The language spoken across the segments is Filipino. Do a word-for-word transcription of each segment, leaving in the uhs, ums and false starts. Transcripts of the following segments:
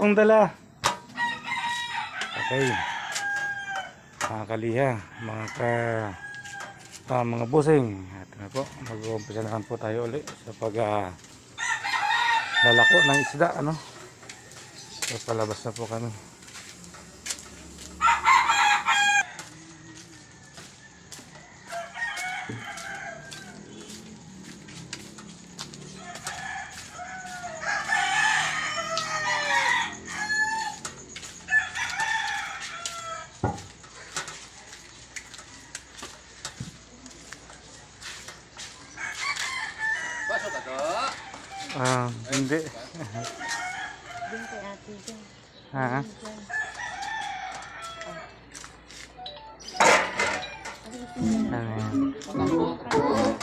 akong dala. Okay. Mga kaliha, mga ka uh, mga busing. Ito na po, mag-uumpisa naman po tayo ulit sa pag uh, lalako ng isda, ano. So, palabas na po kami. Ah, hindi. Din kay ate dyan. Ha? Ano yan?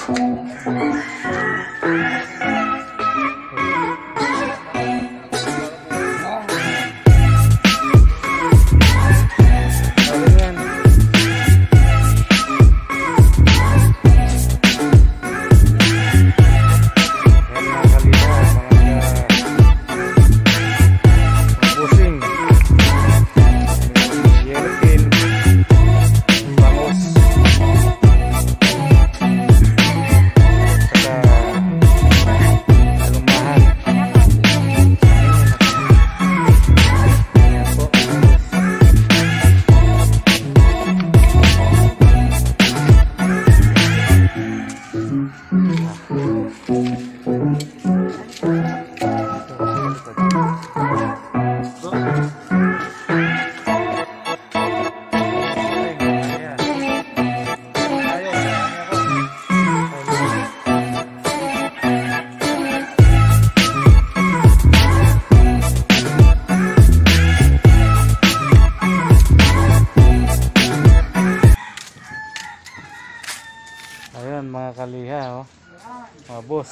Ayan mga kaliha, oh. Mga boss.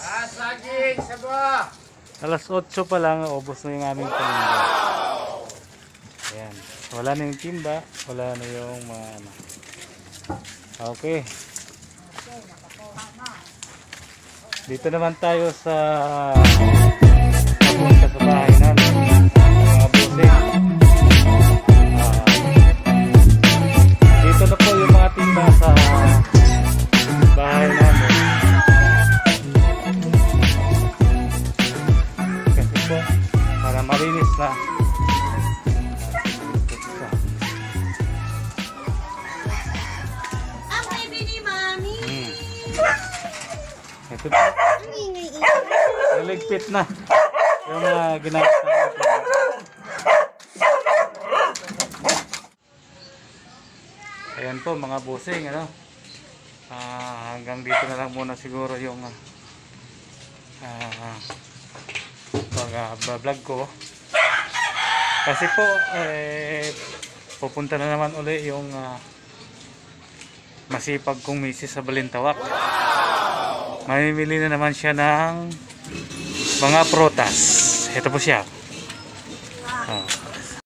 Alas otso pa lang, ubos na yung aming palinda. Ayan. Wala na yung timba, wala na yung mga ano. Okay. Dito naman tayo sa papunta sa bahay namin. Mga bossing. Uh, dito na po yung mga timba sa bahay namin. Kasi po, para malinis na. Ang baby ni Mami! Hmm. Ito po. Ang ingay-ingay. Naligpit na. Yung mga ginagawa natin. Ayan po mga busing, ano. Uh, hanggang dito na lang muna siguro yung uh, uh, pag uh, vlog ko kasi po eh, pupunta na naman uli yung uh, masipag kong misis sa Balintawak. Mamimili na naman siya ng mga prutas. Ito po siya.